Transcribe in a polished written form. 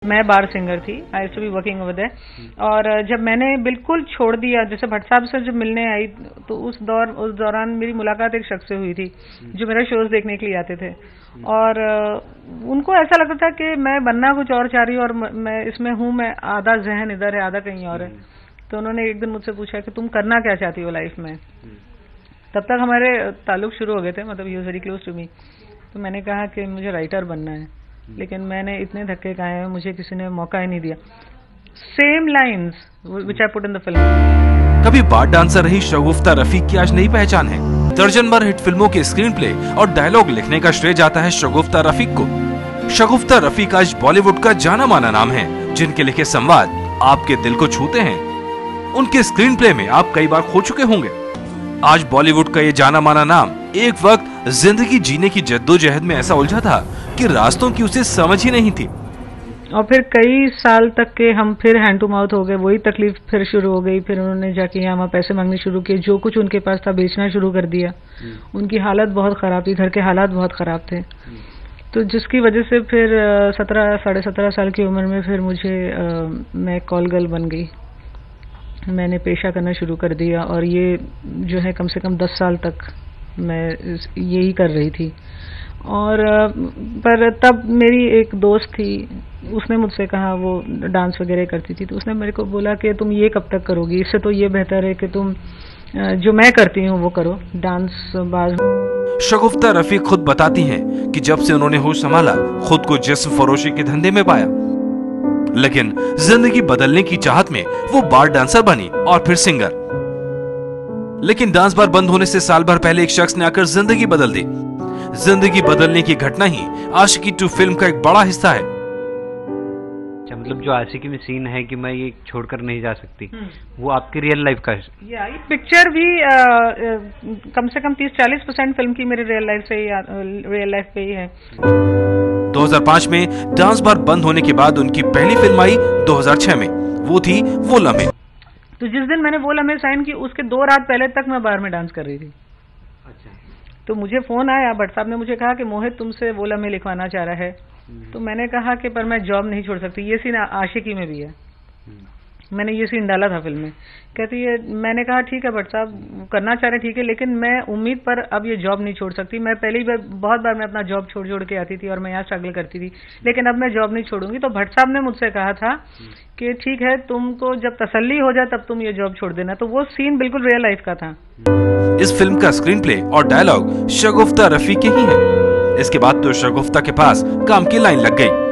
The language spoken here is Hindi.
मैं बार सिंगर थी, I used to be working over there. और जब मैंने बिल्कुल छोड़ दिया, जैसे भट्ट साहब से जब मिलने आई तो उस दौरान मेरी मुलाकात एक शख्स से हुई थी जो मेरा शोज देखने के लिए आते थे, और उनको ऐसा लगता था कि मैं बनना कुछ और चाह रही हूँ और मैं इसमें हूँ, मैं आधा जहन इधर है आधा कहीं और है। तो उन्होंने एक दिन मुझसे पूछा कि तुम करना क्या चाहती हो लाइफ में। तब तक हमारे ताल्लुक शुरू हो गए थे, मतलब he was very close to me. तो मैंने कहा कि मुझे राइटर बनना है, लेकिन मैंने इतने धक्के खाए हैं, मुझे किसी ने मौका ही नहीं दिया। Same lines which I put in the film. कभी बार डांसर रही शगुफ्ता रफीक की आज नई पहचान है। दर्जन भर हिट फिल्मों के स्क्रीन प्ले और डायलॉग लिखने का श्रेय जाता है शगुफ्ता रफीक को। शगुफ्ता रफीक आज बॉलीवुड का जाना माना नाम है, जिनके लिखे संवाद आपके दिल को छूते हैं। उनके स्क्रीन प्ले में आप कई बार खो चुके होंगे। आज बॉलीवुड का ये जाना माना नाम एक वक्त जिंदगी जीने की जद्दोजहद में ऐसा उलझा था कि रास्तों की उसे समझ ही नहीं थी। और फिर कई साल तक के हम फिर हैंड टू माउथ हो गए, वही तकलीफ फिर शुरू हो गई। फिर उन्होंने जाके यहाँ पैसे मांगने शुरू किए, जो कुछ उनके पास था बेचना शुरू कर दिया। उनकी हालत बहुत खराब थी, घर के हालात बहुत खराब थे। तो जिसकी वजह से फिर 17 साढ़े 17 साल की उम्र में फिर मैं कॉल गर्ल बन गई। मैंने पेशा करना शुरू कर दिया, और ये जो है कम से कम 10 साल तक मैं यही कर रही थी। और पर तब मेरी एक दोस्त थी, उसने मुझसे कहा, वो डांस वगैरह करती थी, तो उसने मेरे को बोला कि तुम ये कब तक करोगी, इससे तो ये बेहतर है कि तुम जो मैं करती हूँ वो करो, डांस बाज। शगुफ्ता रफीक खुद बताती हैं कि जब से उन्होंने होश संभाला, खुद को जिस्म फरोशी के धंधे में पाया। लेकिन जिंदगी बदलने की चाहत में वो बार डांसर बनी और फिर सिंगर। लेकिन डांस बार बंद होने से साल भर पहले एक शख्स ने आकर जिंदगी बदल दी। जिंदगी बदलने की घटना ही आशिकी 2 फिल्म का एक बड़ा हिस्सा है। मतलब जो आशिकी में सीन है कि मैं ये छोड़कर नहीं जा सकती, वो आपकी रियल लाइफ का है। ये पिक्चर भी कम से कम 30-40% फिल्म की मेरी रियल लाइफ पे ही है। 2005 में डांस बार बंद होने के बाद उनकी पहली फिल्म आई 2006 में, वो थी वो लम्हे। तो जिस दिन मैंने वो लम्हे साइन की, उसके 2 रात पहले तक मैं बार में डांस कर रही थी। अच्छा। तो मुझे फोन आया, भट्ट साहब ने मुझे कहा कि मोहित तुमसे वो लम्हे लिखवाना चाह रहा है। तो मैंने कहा कि पर मैं जॉब नहीं छोड़ सकती। ये सीन आशिकी में भी है, मैंने ये सीन डाला था फिल्म में। कहती है, मैंने कहा ठीक है भट्ट साहब करना चाह रहे ठीक है, लेकिन मैं उम्मीद पर अब ये जॉब नहीं छोड़ सकती। मैं पहली बार बहुत बार मैं अपना जॉब छोड़ के आती थी और मैं यहाँ स्ट्रगल करती थी, लेकिन अब मैं जॉब नहीं छोड़ूंगी। तो भट्ट साहब ने मुझसे कहा था कि ठीक है, तुमको जब तसल्ली हो जाए तब तुम ये जॉब छोड़ देना। तो वो सीन बिल्कुल रियल लाइफ का था। इस फिल्म का स्क्रीन प्ले और डायलॉग शगुफ्ता रफीक के ही है। इसके बाद तो शगुफ्ता के पास काम की लाइन लग गई।